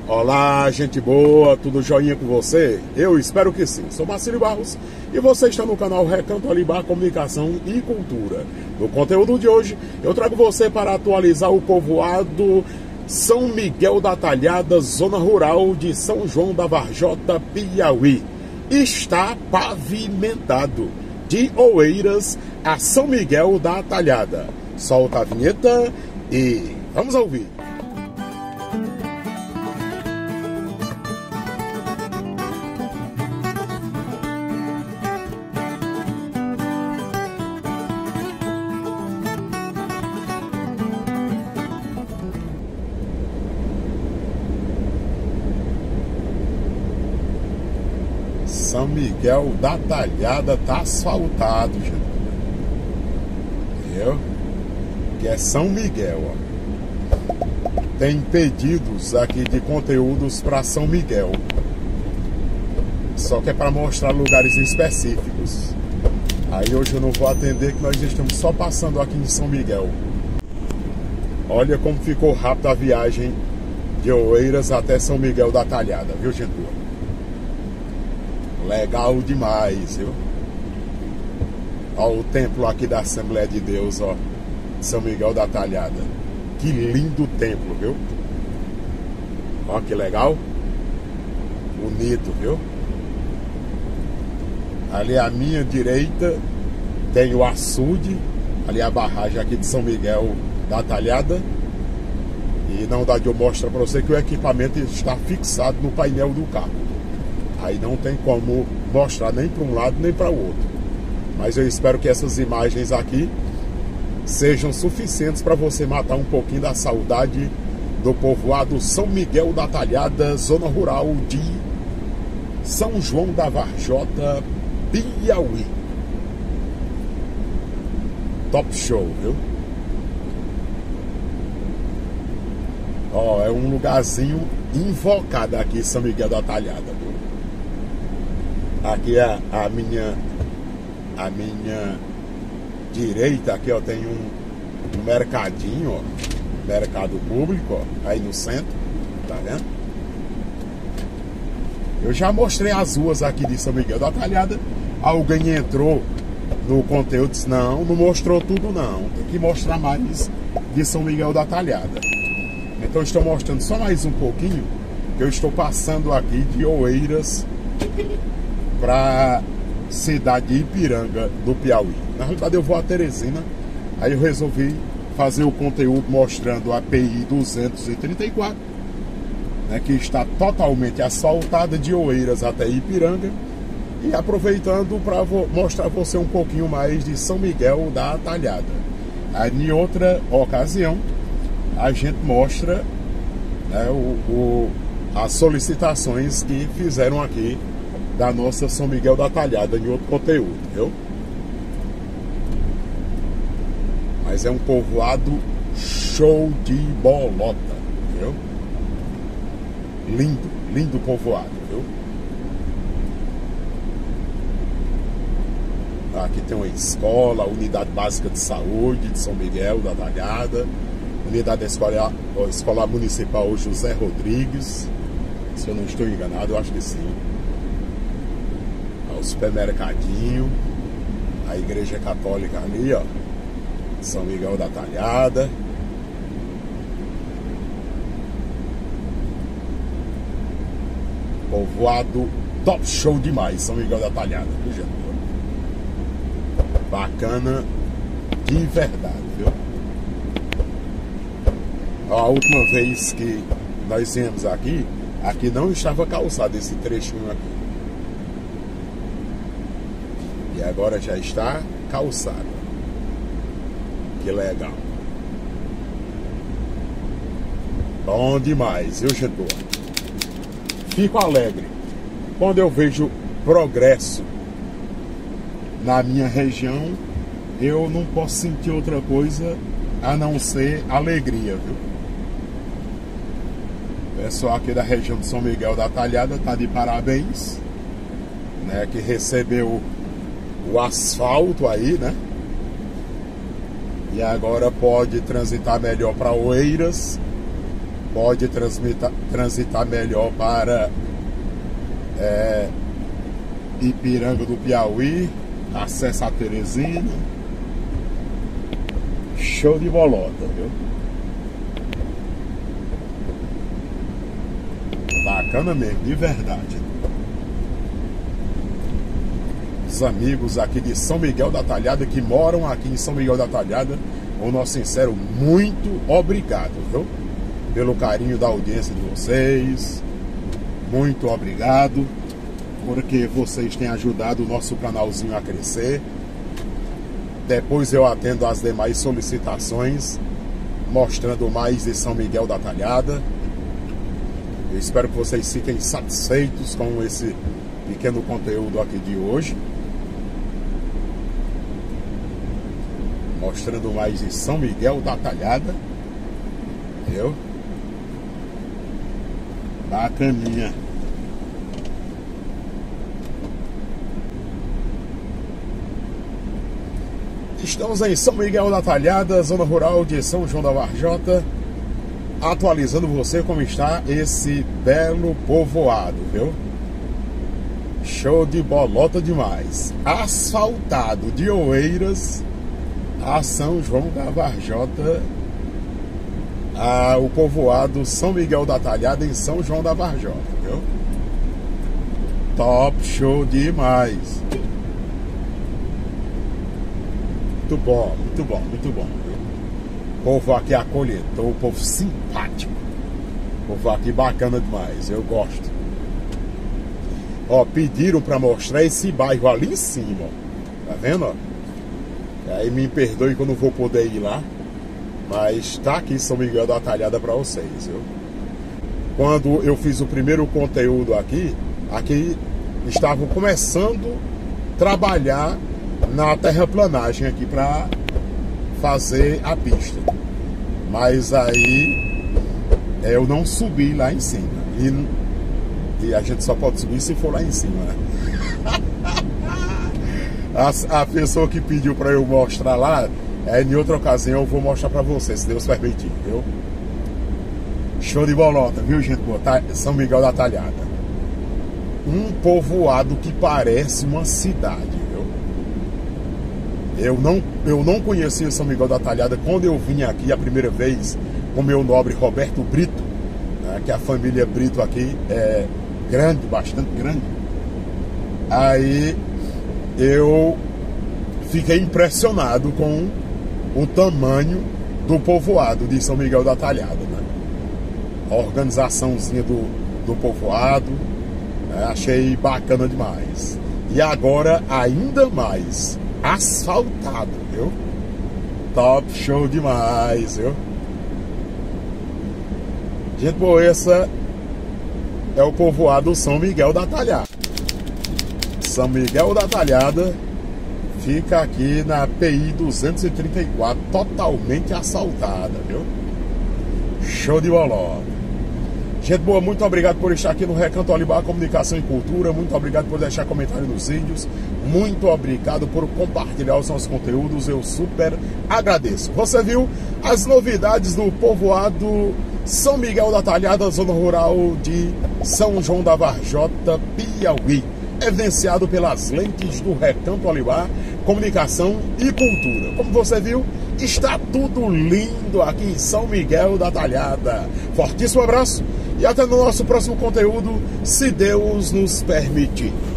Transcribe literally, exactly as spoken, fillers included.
Olá, gente boa, tudo joinha com você? Eu espero que sim. Sou Marcílio Barros e você está no canal Recanto Alibar Comunicação e Cultura. No conteúdo de hoje, eu trago você para atualizar o povoado São Miguel da Talhada, zona rural de São João da Varjota, Piauí. Está pavimentado de Oeiras a São Miguel da Talhada. Solta a vinheta e vamos ouvir. São Miguel da Talhada tá asfaltado, gente. Entendeu? Que é São Miguel, ó. Tem pedidos aqui de conteúdos para São Miguel. Só que é para mostrar lugares específicos. Aí hoje eu não vou atender, que nós estamos só passando aqui em São Miguel. Olha como ficou rápido a viagem de Oeiras até São Miguel da Talhada, viu, gente? Legal demais, viu? Ó, o templo aqui da Assembleia de Deus, ó, São Miguel da Talhada. Que lindo templo, viu? Ó, que legal. Bonito, viu? Ali à minha direita tem o açude, ali a barragem aqui de São Miguel da Talhada. E não dá de eu mostrar para você que o equipamento está fixado no painel do carro. Aí não tem como mostrar nem para um lado nem para o outro. Mas eu espero que essas imagens aqui sejam suficientes para você matar um pouquinho da saudade do povoado São Miguel da Talhada, zona rural de São João da Varjota, Piauí. Top show, viu? Ó, é um lugarzinho invocado aqui, São Miguel da Talhada, viu? Aqui é a minha a minha direita, aqui ó, tem um, um mercadinho, ó, mercado público, ó, aí no centro, tá vendo? Eu já mostrei as ruas aqui de São Miguel da Talhada. Alguém entrou no conteúdo e disse, não, não mostrou tudo não, tem que mostrar mais de São Miguel da Talhada. Então estou mostrando só mais um pouquinho, que eu estou passando aqui de Oeiras para cidade de Ipiranga do Piauí. Na realidade eu vou a Teresina. Aí eu resolvi fazer o conteúdo mostrando a P I duzentos e trinta e quatro, né, que está totalmente asfaltada de Oeiras até Ipiranga, e aproveitando para mostrar você um pouquinho mais de São Miguel da Talhada. Aí em outra ocasião a gente mostra, né, o, o, as solicitações que fizeram aqui da nossa São Miguel da Talhada em outro conteúdo, viu? Mas é um povoado show de bolota, viu? Lindo, lindo povoado, viu? Aqui tem uma escola, unidade básica de saúde de São Miguel da Talhada, unidade escolar, escolar municipal José Rodrigues, se eu não estou enganado, eu acho que sim. O supermercadinho, a igreja católica ali, ó, São Miguel da Talhada. Povoado top show demais, São Miguel da Talhada, viu, gente? Bacana de verdade, viu? A última vez que nós viemos aqui, aqui não estava calçado esse trechinho aqui. E agora já está calçado. Que legal. Bom demais, viu, gente boa? Fico alegre quando eu vejo progresso na minha região. Eu não posso sentir outra coisa a não ser alegria, viu? O pessoal aqui da região de São Miguel da Talhada tá de parabéns, né? Que recebeu o asfalto aí, né? E agora pode transitar melhor para Oeiras pode transitar, transitar melhor para é, Ipiranga do Piauí, acesso a Teresina. Show de bolota, viu? Bacana mesmo, de verdade. Os amigos aqui de São Miguel da Talhada, que moram aqui em São Miguel da Talhada, o nosso sincero muito obrigado, viu? Pelo carinho da audiência de vocês. Muito obrigado, porque vocês têm ajudado o nosso canalzinho a crescer. Depois eu atendo as demais solicitações, mostrando mais de São Miguel da Talhada. Eu espero que vocês fiquem satisfeitos com esse pequeno conteúdo aqui de hoje, mostrando mais de São Miguel da Talhada. Viu? Bacaninha. Estamos em São Miguel da Talhada, zona rural de São João da Varjota, atualizando você como está esse belo povoado, viu? Show de bolota demais. Asfaltado de Oeiras a São João da Varjota, a, o povoado São Miguel da Talhada em São João da Varjota, viu? Top, show demais. Muito bom, muito bom, muito bom, viu? O povo aqui acolhedor, o povo simpático. O povo aqui bacana demais, eu gosto. Ó, pediram pra mostrar esse bairro ali em cima, ó. Tá vendo, ó? E aí me perdoe que eu não vou poder ir lá, mas tá aqui São Miguel da Talhada pra vocês, viu? Quando eu fiz o primeiro conteúdo aqui, aqui estavam começando a trabalhar na terraplanagem aqui para fazer a pista, mas aí eu não subi lá em cima, e, e a gente só pode subir se for lá em cima, né? a, a pessoa que pediu para eu mostrar lá, é, em outra ocasião eu vou mostrar para vocês, se Deus permitir, viu? Show de bolota, viu, gente? Tá, São Miguel da Talhada, um povoado que parece uma cidade. Eu não, eu não conhecia São Miguel da Talhada quando eu vim aqui a primeira vez com meu nobre Roberto Brito, né, que a família Brito aqui é grande, bastante grande. Aí eu fiquei impressionado com o tamanho do povoado de São Miguel da Talhada, né? A organizaçãozinha do, do povoado, né, achei bacana demais. E agora ainda mais asfaltado, viu? Top, show demais, viu? Gente boa, essa é o povoado São Miguel da Talhada. São Miguel da Talhada fica aqui na P I duzentos e trinta e quatro, totalmente asfaltada, viu? Show de bolota. Gente boa, muito obrigado por estar aqui no Recanto Olibar Comunicação e Cultura. Muito obrigado por deixar comentário nos vídeos. Muito obrigado por compartilhar os nossos conteúdos. Eu super agradeço. Você viu as novidades do povoado São Miguel da Talhada, zona rural de São João da Varjota, Piauí. Evidenciado pelas lentes do Recanto Olibar Comunicação e Cultura. Como você viu, está tudo lindo aqui em São Miguel da Talhada. Fortíssimo abraço e até no nosso próximo conteúdo, se Deus nos permitir.